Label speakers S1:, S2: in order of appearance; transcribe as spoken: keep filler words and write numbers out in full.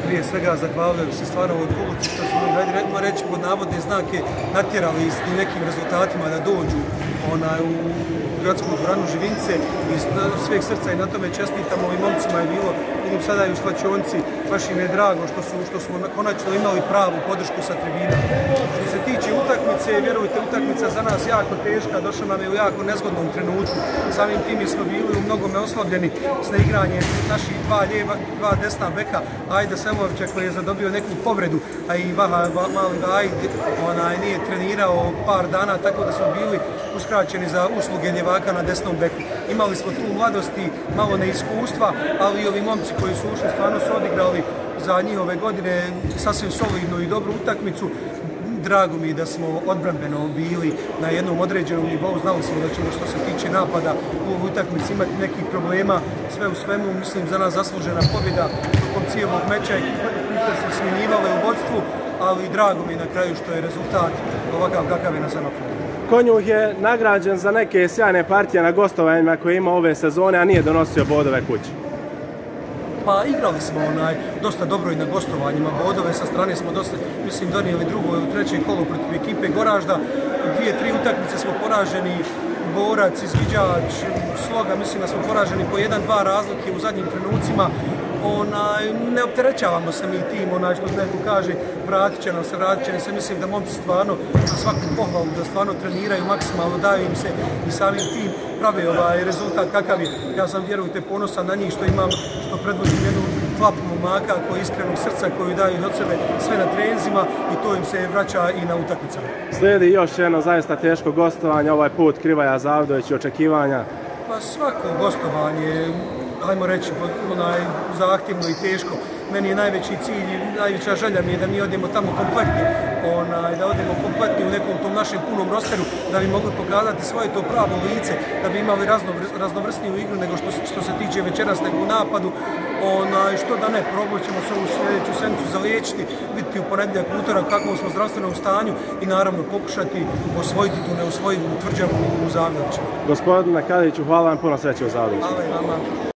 S1: prije svega zahvalio bi se stvarno ovoj publici što su mi, hajde reći, pod navodne znake natjerali s nekim rezultatima da dođu onaj, u gradsku dvoranu Živince i sveg srca i na tome čestitam. Ovim momcima je bilo, vidim sada i u slačionici, baš im je drago što, su, što smo konačno imali pravu podršku sa tribina. Što se tiče utakmice, vjerujte, utakmica za nas jako teška, došla nam je u jako nezgodnom trenutku. Samim tim smo bili u mnogome oslabljeni s neigranjem naših dva lijeva, dva desna beka, Ajda Semovića koji je zadobio neku povredu, a i Vaha Mali Vajid onaj, nije trenirao par dana, tako da smo bili uskraćeni za usluge ljevaka na desnom beku. Imali smo tu mladosti, malo neiskustva, ali i ovi momci koji su ušli stvarno su odigrali za njihove godine sasvim solidnu i dobru utakmicu. Drago mi je da smo odbrambeno bili na jednom određenom nivou, znali smo da ćemo što se tiče napada u ovoj utakmici imati nekih problema, sve u svemu, mislim, za nas zaslužena pobjeda tokom cijelog meča, ekipe su smjenjivale u vodstvu, ali drago mi je na kraju što je rezultat ovakav kakav je na semaforu.
S2: Konjuh je nagrađen za neke sjajne partije na gostovanjima koje ima ove sezone, a nije donosio bodove kući.
S1: Pa igrali smo onaj, dosta dobro i na gostovanjima, bodove sa strane smo dosta, mislim, donijeli drugo ili treće kolo protiv ekipe Goražda, dvije, tri utakmice smo poraženi, Borac, Izviđač, Sloga, mislim da smo poraženi po jedan, dva razlike u zadnjim trenucima. Onaj, ne opterećavamo se mi tim, onaj, što neko kaže, vratit će nam se, vratit će nam se, mislim da momci stvarno za svaku pohvalu, da stvarno treniraju maksimalno, daju im se i samim tim prave ovaj rezultat kakav je. Ja sam, vjerujte, ponosan na njih što imam, što predvodim jednu klapu momaka koji iskrenog srca, koju daju od sebe sve na treninzima i to im se vraća i na utakmicama.
S2: Slijedi još jedno zaista teško gostovanje, ovaj put Krivaja Zavdović i očekivanja.
S1: Pa svako gostovanje, ajmo reći, onaj, zahtjevno i teško. Meni je najveći cilj, najveća želja mi je da mi odemo tamo kompletni, onaj, da odemo kompletni u nekom tom našem punom rosteru, da bi mogli pokazati svoje to pravo lice, da bi imali razno, raznovrsniju igru nego što, što se tiče večeras nego u napadu. Onaj, što da ne, probat ćemo se ovu sljedeću sedmicu zaliječiti, vidjeti u ponedjeljak, utorak u kakvom smo zdravstvenom stanju i naravno pokušati osvojiti tu neusvojivu tvrđavu u Zavdoviću.
S2: Gospodine Kadiću, hvala vam, puno sreće u Zavdoviću.
S1: Hvala i vama.